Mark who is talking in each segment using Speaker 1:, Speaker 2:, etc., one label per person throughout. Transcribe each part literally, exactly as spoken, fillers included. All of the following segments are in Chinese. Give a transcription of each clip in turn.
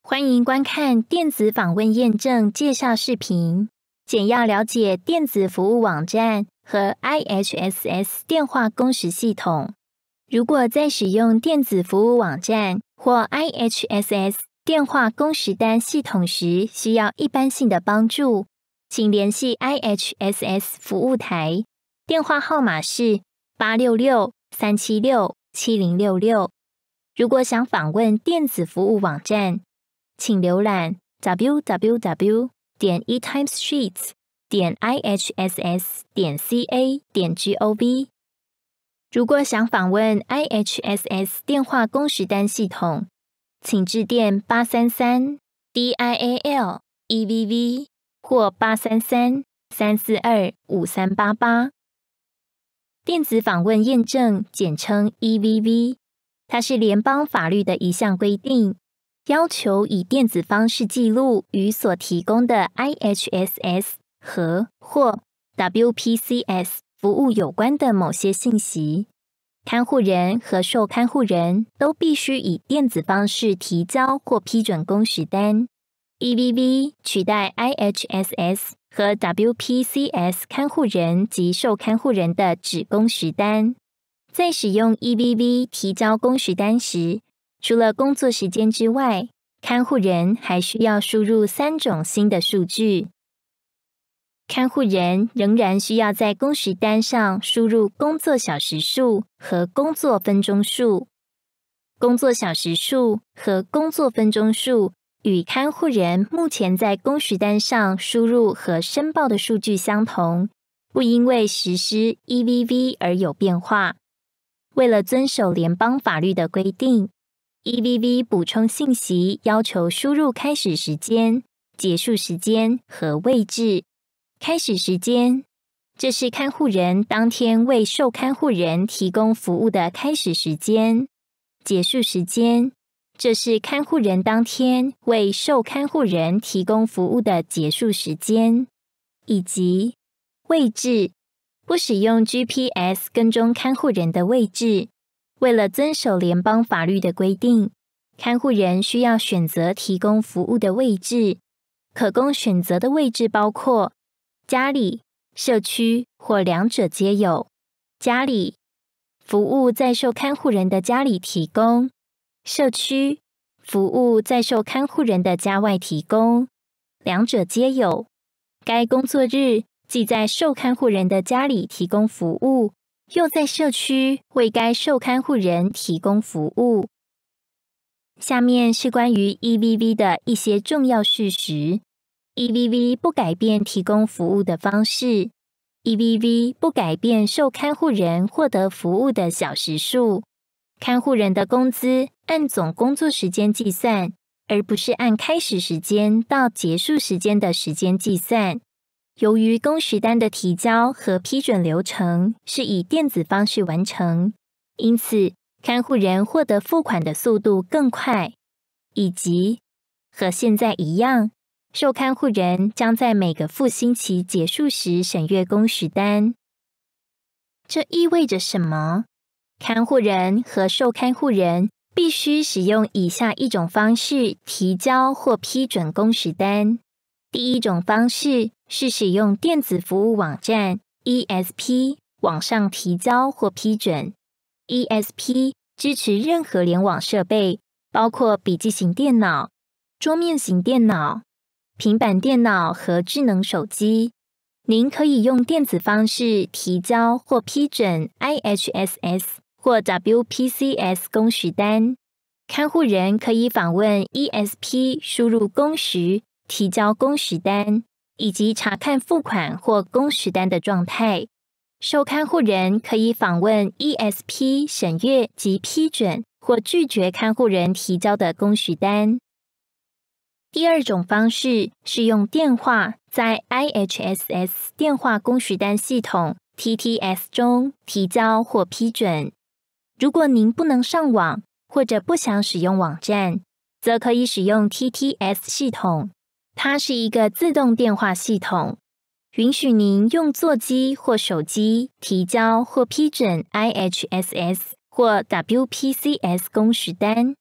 Speaker 1: 欢迎观看电子访问验证介绍视频，简要了解电子服务网站和 I H S S 电话公时系统。如果在使用电子服务网站或 I H S S 电话公时单系统时需要一般性的帮助，请联系 I H S S 服务台，电话号码是八六六三七六七零六六。如果想访问电子服务网站，请浏览 w w w 点 e timesheets 点 i h s s 点 c a 点 g o v。如果想访问 I H S S 电话公时单系统，请致电八三三 D I A L E V V 或八三三 三四二 五三八八。电子访问验证简称 E V V， 它是联邦法律的一项规定，要求以电子方式记录与所提供的 I H S S 和或 W P C S 服务有关的某些信息。看护人和受看护人都必须以电子方式提交或批准公时单。E V V 取代 I H S S 和 W P C S 看护人及受看护人的纸公时单。在使用 E V V 提交公时单时，除了工作时间之外，看护人还需要输入三种新的数据。看护人仍然需要在公时单上输入工作小时数和工作分钟数。工作小时数和工作分钟数与看护人目前在公时单上输入和申报的数据相同，不因为实施 E V V 而有变化。为了遵守联邦法律的规定， E V V 补充信息要求输入开始时间、结束时间和位置。开始时间，这是看护人当天为受看护人提供服务的开始时间。结束时间，这是看护人当天为受看护人提供服务的结束时间。以及位置，不使用 G P S 跟踪看护人的位置。为了遵守联邦法律的规定，看护人需要选择提供服务的位置。可供选择的位置包括家里、社区或两者皆有。家里，服务在受看护人的家里提供；社区，服务在受看护人的家外提供。两者皆有。该工作日既在受看护人的家里提供服务，又在社区为该受看护人提供服务。下面是关于 E V V 的一些重要事实。E V V 不改变提供服务的方式。E V V 不改变受看护人获得服务的小时数。看护人的工资按总工作时间计算，而不是按开始时间到结束时间的时间计算。由于公时单的提交和批准流程是以电子方式完成，因此看护人获得付款的速度更快，以及和现在一样，受看护人将在每个付星期结束时审阅公时单。这意味着什么？看护人和受看护人必须使用以下一种方式提交或批准公时单。第一种方式是使用电子服务网站 E S P 网上提交或批准。E S P 支持任何联网设备，包括笔记型电脑、桌面型电脑、平板电脑和智能手机。您可以用电子方式提交或批准 I H S S 或 W P C S 公时单。看护人可以访问 E S P 输入工时，提交公时单，以及查看付款或公时单的状态。受看护人可以访问 E S P 审阅及批准或拒绝看护人提交的公时单。第二种方式是用电话在 I H S S 电话公时单系统 T T S 中提交或批准。如果您不能上网或者不想使用网站，则可以使用 T T S 系统。它是一个自动电话系统，允许您用座机或手机提交或批准 I H S S 或 W P C S 公时单。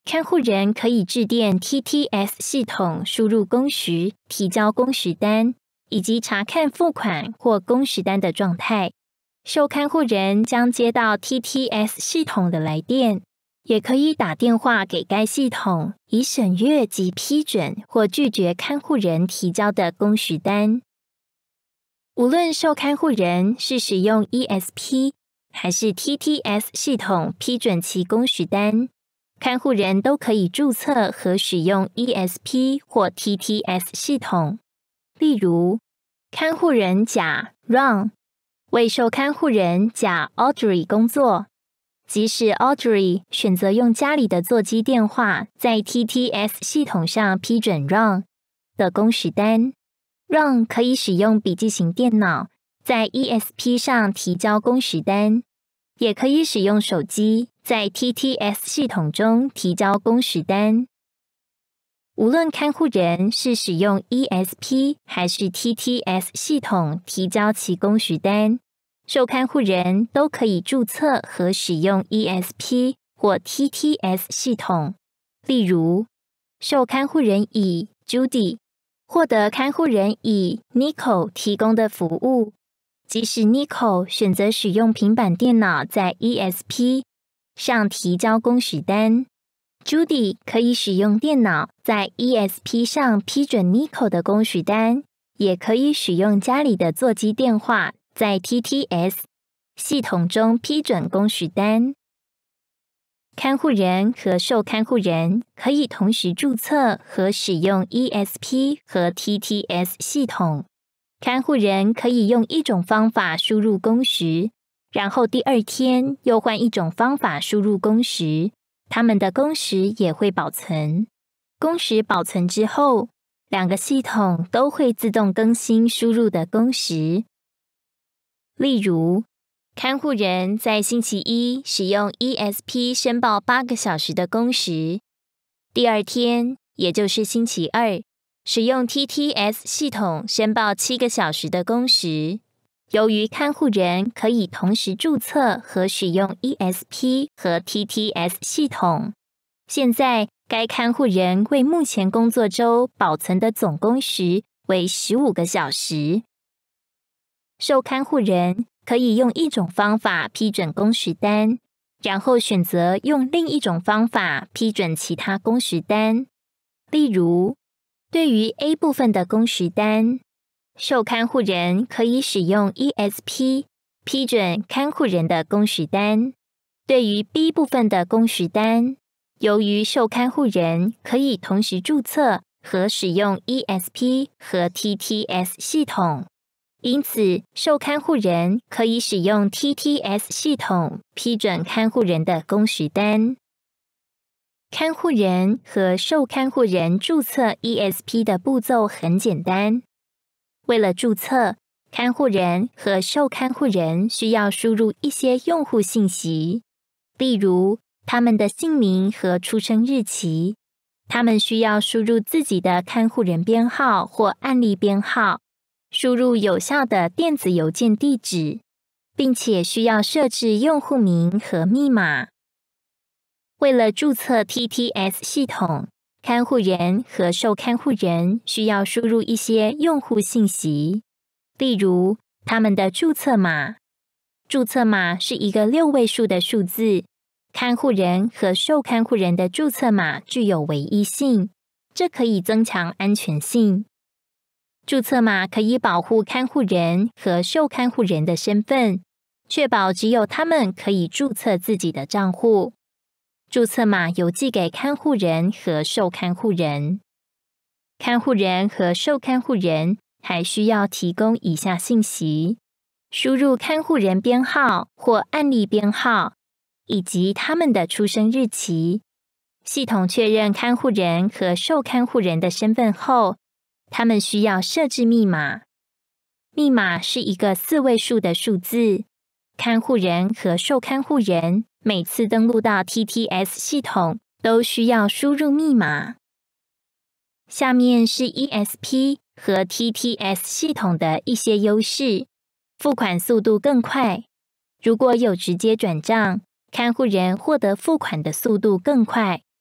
Speaker 1: 看护人可以致电 T T S 系统输入工时、提交工时单，以及查看付款或工时单的状态。受看护人将接到 T T S 系统的来电，也可以打电话给该系统，以审阅及批准或拒绝看护人提交的工时单。无论受看护人是使用 E S P 还是 T T S 系统批准其工时单，看护人都可以注册和使用 E S P 或 T T S 系统。例如，看护人甲 Ron 为受看护人甲 Audrey 工作，即使 Audrey 选择用家里的座机电话在 T T S 系统上批准 Ron 的工时单， Ron 可以使用笔记型电脑在 E S P 上提交工时单，也可以使用手机在 T T S 系统中提交工时单。无论看护人是使用 E S P 还是 T T S 系统提交其工时单，受看护人都可以注册和使用 E S P 或 T T S 系统。例如，受看护人乙 Judy 获得看护人乙 Nicole 提供的服务，即使 Nicole 选择使用平板电脑在 E S P 上提交工时单， Judy 可以使用电脑在 E S P 上批准 Nicole 的工时单，也可以使用家里的座机电话在 T T S 系统中批准工时单。看护人和受看护人可以同时注册和使用 E S P 和 T T S 系统。看护人可以用一种方法输入工时，然后第二天又换一种方法输入工时，他们的工时也会保存。工时保存之后，两个系统都会自动更新输入的工时。例如，看护人在星期一使用 E S P 申报八个小时的工时，第二天，也就是星期二，使用 T T S 系统申报七个小时的工时。由于看护人可以同时注册和使用 E S P 和 T T S 系统，现在该看护人为目前工作周保存的总工时为十五个小时。受看护人可以用一种方法批准工时单，然后选择用另一种方法批准其他工时单。例如，对于 A 部分的工时单，受看护人可以使用 E S P 批准看护人的工时单。对于 B 部分的工时单，由于受看护人可以同时注册和使用 E S P 和 T T S 系统，因此受看护人可以使用 T T S 系统批准看护人的工时单。看护人和受看护人注册 E S P 的步骤很简单。为了注册，看护人和受看护人需要输入一些用户信息，例如他们的姓名和出生日期。他们需要输入自己的看护人编号或案例编号，输入有效的电子邮件地址，并且需要设置用户名和密码。为了注册 T T S 系统，看护人和受看护人需要输入一些用户信息，例如他们的注册码。注册码是一个六位数的数字，看护人和受看护人的注册码具有唯一性，这可以增强安全性。注册码可以保护看护人和受看护人的身份，确保只有他们可以注册自己的账户。注册码邮寄给看护人和受看护人。看护人和受看护人还需要提供以下信息：输入看护人编号或案例编号，以及他们的出生日期。系统确认看护人和受看护人的身份后，他们需要设置密码。密码是一个四位数的数字。看护人和受看护人每次登录到 T T S 系统都需要输入密码。下面是 E S P 和 T T S 系统的一些优势。付款速度更快。如果有直接转账，看护人获得付款的速度更快，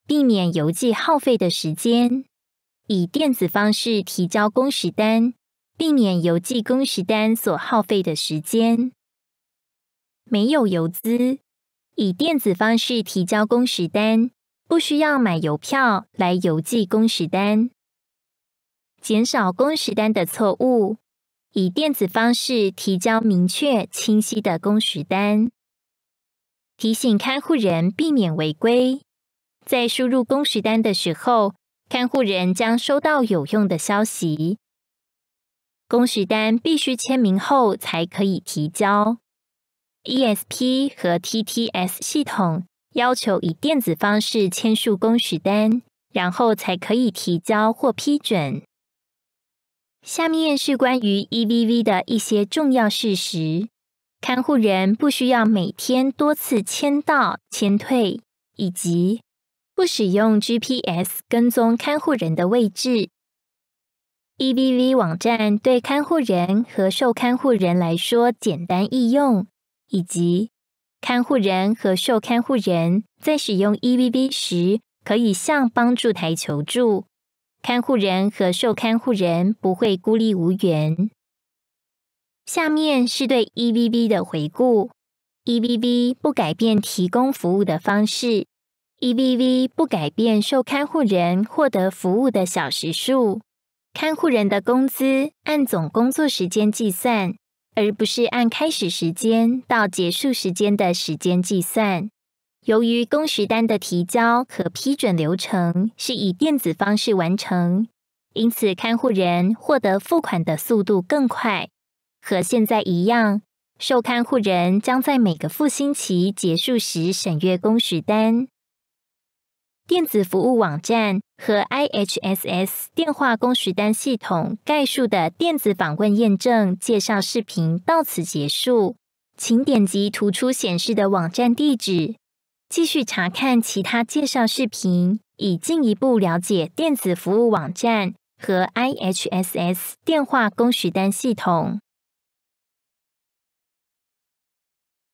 Speaker 1: 避免邮寄耗费的时间；以电子方式提交工时单，避免邮寄工时单所耗费的时间。没有邮资，以电子方式提交工时单，不需要买邮票来邮寄工时单。减少工时单的错误，以电子方式提交明确清晰的工时单。提醒看护人避免违规，在输入工时单的时候，看护人将收到有用的消息。工时单必须签名后才可以提交。E S P 和 T T S 系统要求以电子方式签署工时单，然后才可以提交或批准。下面是关于 E V V 的一些重要事实。看护人不需要每天多次签到、签退，以及不使用 G P S 跟踪看护人的位置。E V V 网站对看护人和受看护人来说简单易用，以及看护人和受看护人在使用 E V V 时，可以向帮助台求助。看护人和受看护人不会孤立无援。下面是对 E V V 的回顾。E V V 不改变提供服务的方式。E V V 不改变受看护人获得服务的小时数。看护人的工资按总工作时间计算，而不是按开始时间到结束时间的时间计算。由于工时单的提交和批准流程是以电子方式完成，因此看护人获得付款的速度更快。和现在一样，受看护人将在每个付薪期结束时审阅工时单。电子服务网站和 I H S S 电话工时单系统概述的电子访问验证介绍视频到此结束，请点击图出显示的网站地址，继续查看其他介绍视频，以进一步了解电子服务网站和 I H S S 电话工时单系统。